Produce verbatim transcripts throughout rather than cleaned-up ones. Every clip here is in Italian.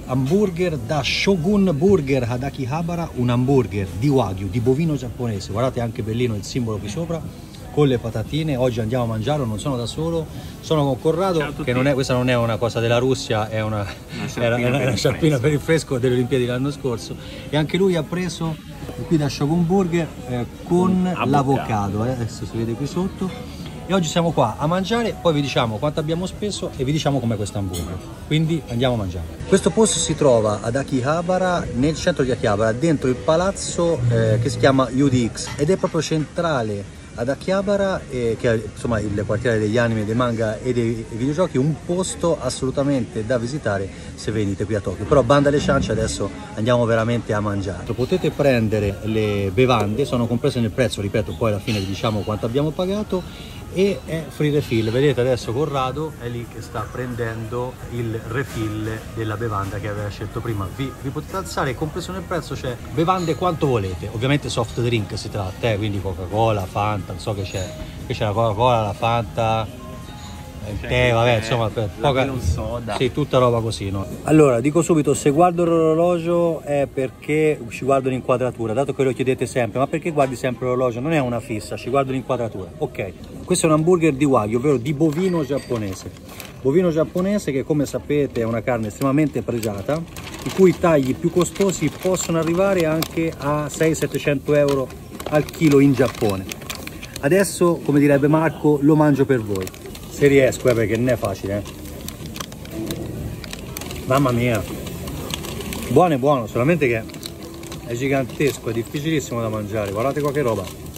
hamburger da Shogun Burger ad Akihabara, un hamburger di Wagyu, di bovino giapponese. Guardate anche bellino il simbolo qui sopra, con le patatine. Oggi andiamo a mangiare, non sono da solo, sono con Corrado, che non è, questa non è una cosa della Russia, è una, una sciarpina, era, per, una il sciarpina per il fresco delle Olimpiadi l'anno scorso, e anche lui ha preso qui da Shogun Burger eh, con l'avocado, eh. Adesso si vede qui sotto. E oggi siamo qua a mangiare, poi vi diciamo quanto abbiamo speso e vi diciamo com'è questo hamburger. Quindi andiamo a mangiare. Questo posto si trova ad Akihabara, nel centro di Akihabara, dentro il palazzo eh, che si chiama U D X, ed è proprio centrale ad Akihabara, eh, che è insomma il quartiere degli anime, dei manga e dei videogiochi, un posto assolutamente da visitare se venite qui a Tokyo. Però banda alle ciance, adesso andiamo veramente a mangiare. Potete prendere le bevande, sono comprese nel prezzo, ripeto, poi alla fine vi diciamo quanto abbiamo pagato, e è free refill. Vedete adesso Corrado è lì che sta prendendo il refill della bevanda che aveva scelto prima. Vi, vi potete alzare, compreso nel prezzo c'è bevande quanto volete, ovviamente soft drink si tratta, eh, quindi Coca-Cola, Fanta, non so che c'è, qui c'è la Coca-Cola, la Fanta, il tè, vabbè, insomma, per poca, soda. Sì, tutta roba così, no? Allora, dico subito, se guardo l'orologio è perché ci guardo l'inquadratura, dato che lo chiedete sempre, ma perché guardi sempre l'orologio? Non è una fissa, ci guardo l'inquadratura. Ok, questo è un hamburger di Wagyu, ovvero di bovino giapponese. Bovino giapponese che, come sapete, è una carne estremamente pregiata, i cui tagli più costosi possono arrivare anche a seicento settecento euro al chilo in Giappone. Adesso, come direbbe Marco, lo mangio per voi. Se riesco, eh, perché non è facile, eh. Mamma mia, buono è buono, solamente che è gigantesco, è difficilissimo da mangiare. Guardate qua che roba,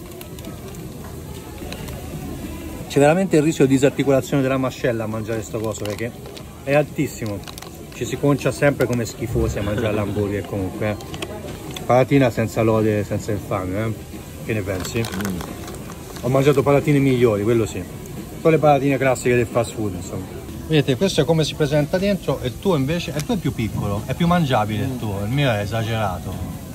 c'è veramente il rischio di disarticolazione della mascella a mangiare sto coso, perché è altissimo, ci si concia sempre come schifosi a mangiare l'hamburger. Comunque, eh. Patatina senza lode, senza infame, eh. Che ne pensi? Mm. Ho mangiato patatine migliori, quello sì, le patatine classiche del fast food, insomma. Vedete, questo è come si presenta dentro, e il tuo invece, il tuo è più piccolo, è più mangiabile il tuo, il mio è esagerato,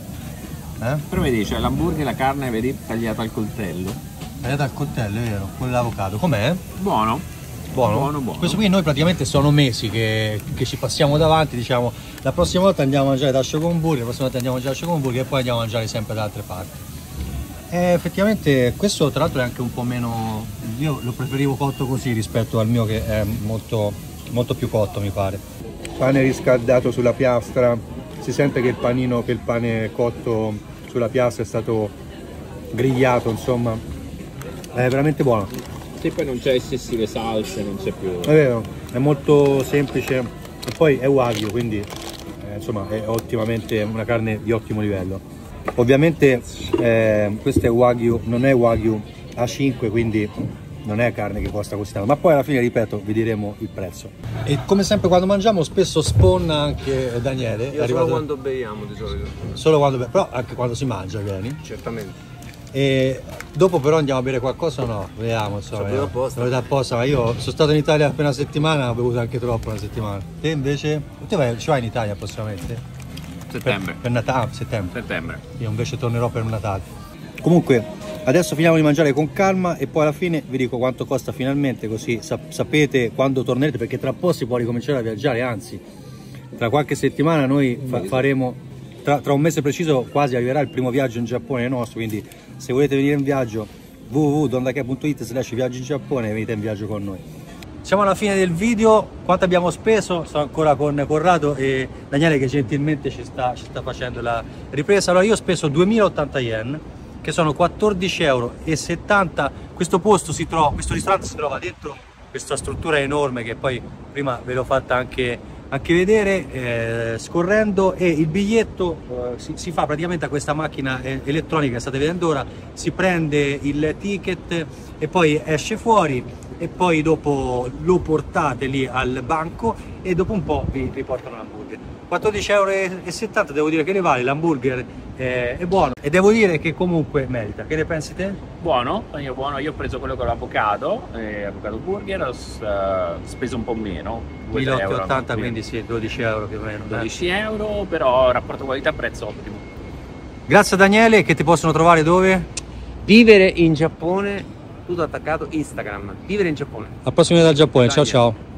eh? Però vedi, c'è l'hamburger, la carne, vedi, tagliata al coltello. Tagliata al coltello, è vero, con l'avocado, com'è? Buono. Buono? Buono, buono. Questo qui noi praticamente sono mesi che, che ci passiamo davanti, diciamo, la prossima volta andiamo a mangiare da Shogun Burger, la prossima volta andiamo a mangiare da Shogun Burger e poi andiamo a mangiare sempre da altre parti. Eh, effettivamente questo tra l'altro è anche un po' meno, io lo preferivo cotto così rispetto al mio che è molto, molto più cotto, mi pare. Pane riscaldato sulla piastra, si sente che il panino, che il pane cotto sulla piastra è stato grigliato, insomma, è veramente buono. Sì, poi non c'è eccessive salse, non c'è più... È vero, è molto semplice e poi è Wagyu, quindi eh, insomma è ottimamente una carne di ottimo livello. Ovviamente eh, questo è Wagyu, non è Wagyu A cinque, quindi non è carne che costa così tanto, ma poi alla fine, ripeto, vi diremo il prezzo. E come sempre quando mangiamo spesso sponna anche Daniele. Io solo quando beviamo di solito. Solo quando beviamo, però anche quando si mangia vieni. Certamente. E dopo però andiamo a bere qualcosa o no? Vediamo, insomma. Sono apposta. apposta, ma io sono stato in Italia appena una settimana, ho bevuto anche troppo una settimana. Te invece? Te vai, ci vai in Italia prossimamente? Settembre. Per, per Natale, settembre. Settembre. Io invece tornerò per Natale. Comunque, adesso finiamo di mangiare con calma e poi alla fine vi dico quanto costa finalmente, così sap sapete quando tornerete, perché tra poco si può ricominciare a viaggiare, anzi, tra qualche settimana noi fa faremo, tra, tra un mese preciso quasi arriverà il primo viaggio in Giappone nostro, quindi se volete venire in viaggio w w w punto dondake punto it slash viaggi in Giappone e venite in viaggio con noi. Siamo alla fine del video, quanto abbiamo speso? Sono ancora con Corrado e Daniele che gentilmente ci sta, ci sta facendo la ripresa. Allora io ho speso duemilaottanta yen, che sono quattordici euro e settanta. Questo posto si trova, questo ristorante si trova dentro questa struttura enorme che poi prima ve l'ho fatta anche, anche vedere eh, scorrendo, e il biglietto eh, si, si fa praticamente a questa macchina eh, elettronica che state vedendo ora, si prende il ticket e poi esce fuori e poi dopo lo portate lì al banco e dopo un po' vi riportano l'hamburger. quattordici euro e settanta, devo dire che ne vale, l'hamburger è, è buono e devo dire che comunque merita. Che ne pensi te? Buono, io buono, io ho preso quello con l'avocado, eh, avocado burger, ho uh, speso un po' meno, milleottanta, quindi sì, dodici euro più o meno. dodici euro, però rapporto qualità-prezzo ottimo. Grazie a Daniele, che ti possono trovare dove? Vivere in Giappone, tutto attaccato, Instagram, Vivere in Giappone. Al prossimo video dal Giappone, ciao ciao.